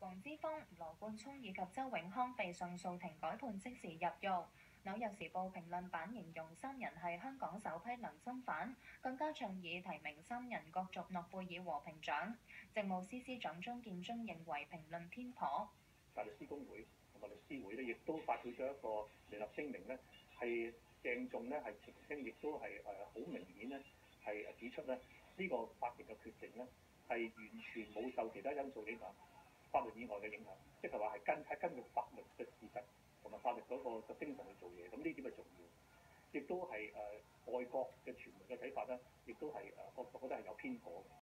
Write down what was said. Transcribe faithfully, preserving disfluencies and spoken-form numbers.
黃之鋒、羅冠聰以及周永康被上訴庭改判即時入獄。紐約時報評論版形容三人係香港首批良心犯，更加倡議提名三人角逐諾貝爾和平獎。政務司司長張建宗認為評論偏頗。 大律師公會同埋律師會咧，亦都發表咗一個聯合聲明咧，係鄭重咧係澄清，亦都係誒好明顯咧係誒指出咧呢個法庭嘅決定咧係完全冇受其他因素影響，法律以外嘅影響，即係話係根係根據法律嘅事實同埋法律嗰個嘅精神去做嘢，咁呢點係重要，亦都係誒外國嘅傳媒嘅睇法咧，亦都係誒我我覺得係有偏頗嘅。